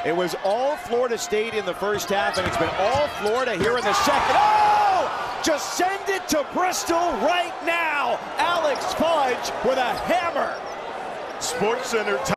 It was all Florida State in the first half, and it's been all Florida here in the second. Oh! Just send it to Bristol right now. Alex Fudge with a hammer. SportsCenter.